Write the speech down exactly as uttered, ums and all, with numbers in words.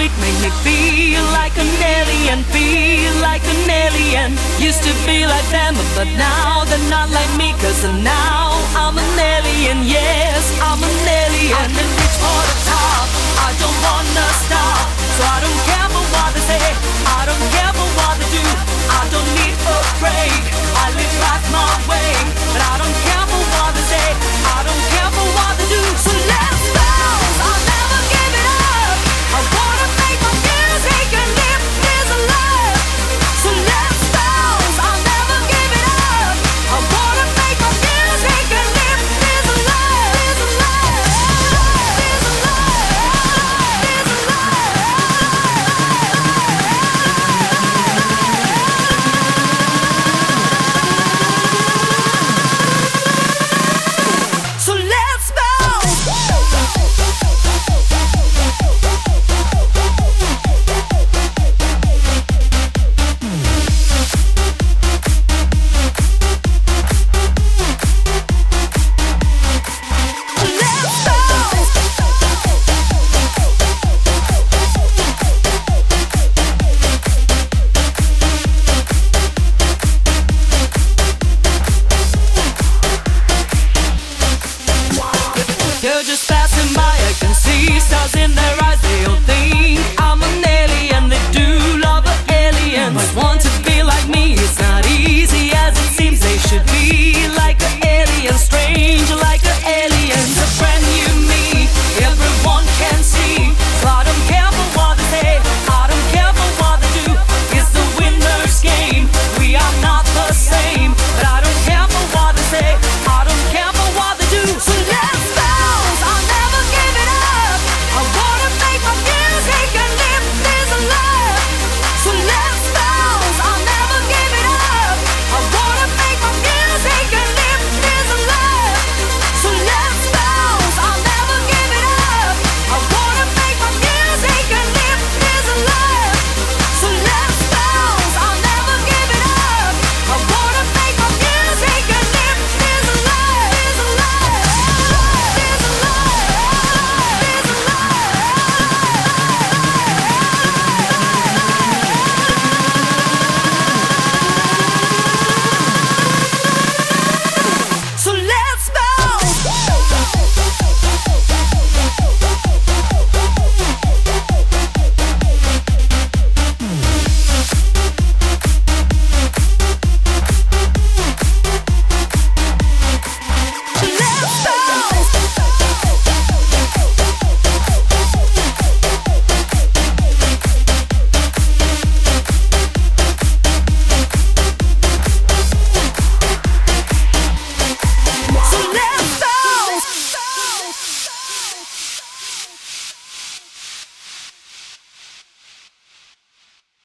beat make me feel like an alien, feel like an alien. Used to be like them, but now they're not like me, cause now I'm an alien, yes, I'm an alien. I can reach for the top, I don't wanna stop, so I don't care for what they say.